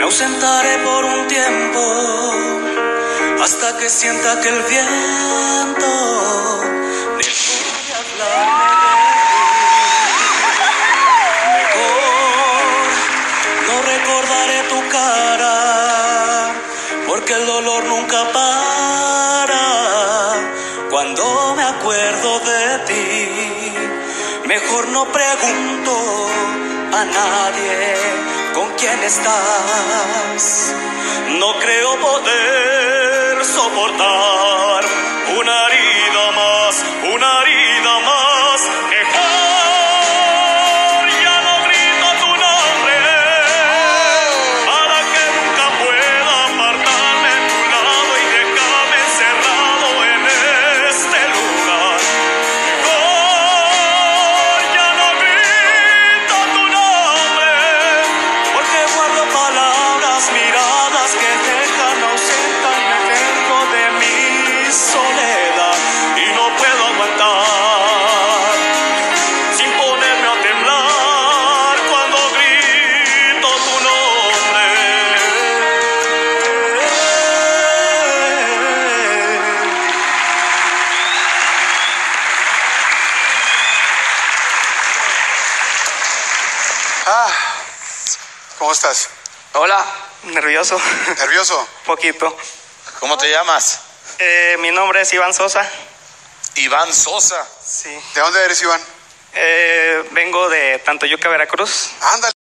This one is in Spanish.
ausentaré por un tiempo hasta que sienta que el viento dejó de hablarme de ti. Mejor no recordaré tu cara, porque el dolor nunca para cuando me acuerdo de ti. Mejor no pregunto a nadie con quién estás. No creo poder soportar una herida más, una herida más. Mejor ya no grito tu nombre para que nunca pueda apartarme de tu lado y dejarme encerrado en este lugar. Mejor ya no grito tu nombre porque guardo palabras, miradas que dejan ausentarme dentro de mi soledad y no puedo aguantar sin ponerme a temblar cuando grito tu nombre. ¿Cómo estás? Hola, nervioso, ¿Nervioso? poquito. ¿Cómo te llamas? Mi nombre es Iván Sosa. Iván Sosa. Sí. ¿De dónde eres, Iván? Vengo de Tantoyuca, Veracruz. Ándale.